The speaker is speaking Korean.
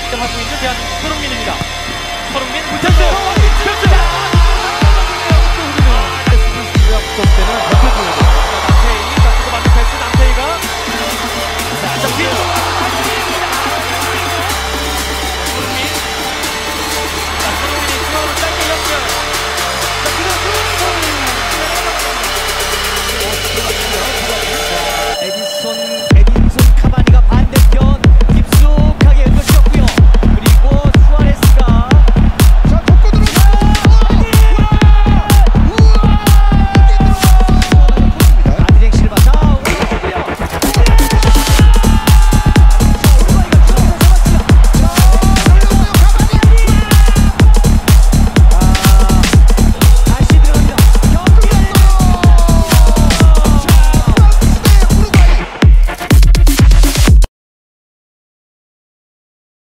득점하고 있는 대한민국 손흥민입니다. 손흥민 붙였어요. 슛! 스포츠가 붙을 때는 옆에 보여요.